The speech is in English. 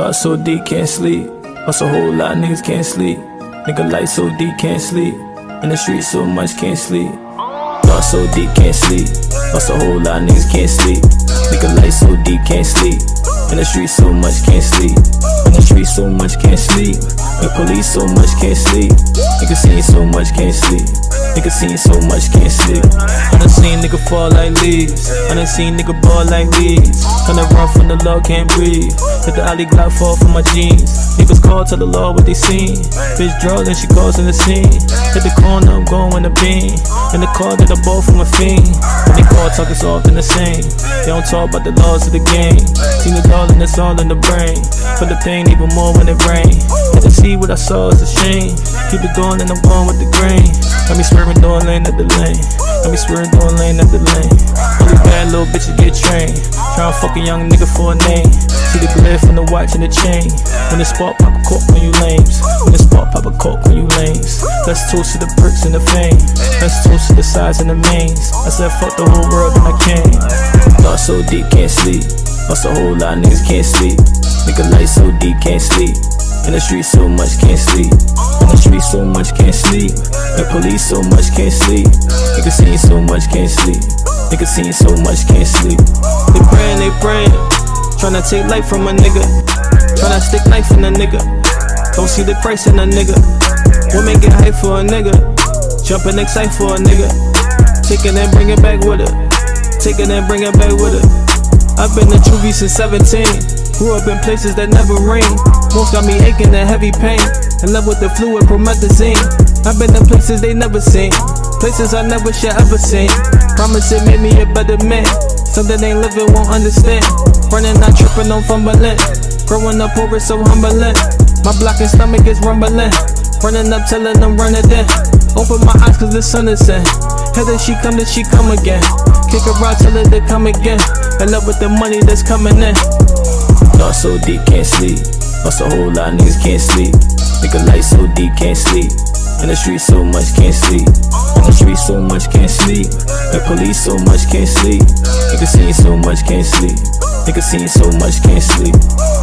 Thought so deep, can't sleep. Plus a whole lot of niggas can't sleep. Nigga light so deep, can't sleep. In the street so much, can't sleep. Thought so deep, can't sleep. Plus a whole lot of niggas can't sleep. Nigga light so deep, can't sleep. In the street so much, can't sleep. In the street so much, can't sleep. The police so much, can't sleep. Nigga seen so much, can't sleep. Nigga seen so much, can't sleep. I done seen nigga fall like leaves. I done seen nigga ball like leaves. Gonna run from the law, can't breathe. Let the alley Glock fall from my jeans. Niggas call, tell the law what they seen. Bitch draws and she calls in the scene. Hit the corner, I'm going with the beam. In the car, get a ball from a fiend. When they call, talk is often the same. They don't talk about the laws of the game. Seen it all and it's all in the brain. Feel the pain even more when it rain. Had to see what I saw is a shame. Keep it going and I'm going with the grain. Got me swerving doing lane at the lane. Got me swerving doing lane at the lane. All these bad little bitches get trained. Tryna fuck a young nigga for a name. See the glare from the watch and the chain. When the spark pop a cork when you lames. When the spark pop a cork when you lames. Let's toast to the bricks and the fame. Let's toast to the sides and the mains. I said fuck the whole world and I came. Thought so deep, can't sleep. Plus a whole lot of niggas can't sleep. Nigga light so deep, can't sleep. In the street so much, can't sleep. In the street so much, can't sleep. The police so much, can't sleep. Nigga seen so much, can't sleep. Nigga seen so much, can't sleep. They praying. Tryna take life from a nigga. Tryna stick knife in a nigga. Don't see the price in a nigga. Women get hype for a nigga. Jumping excite for a nigga. Take it and bring it back with her. Take it and bring it back with her. I've been a juvie since 17. Grew up in places that never rain. Most got me aching and heavy pain. In love with the fluid promethazine. I've been in places they never seen. Places I never should ever seen. Promise it made me a better man. Something ain't living won't understand. Running, not tripping, no fumbling. Growing up poor is so humbling. My block and stomach is rumbling. Running up, telling them run it in. Open my eyes cause the sun is in. Heather she come, then she come again. Kick her out, tell her to come again. In love with the money that's coming in. Thought so deep, can't sleep. Plus a whole lot of niggas can't sleep. Nigga light so deep, can't sleep. In the street so much, can't sleep. In the street so much, can't sleep. The police so much, can't sleep. Nigga seen so much, can't sleep. Nigga seen so much, can't sleep.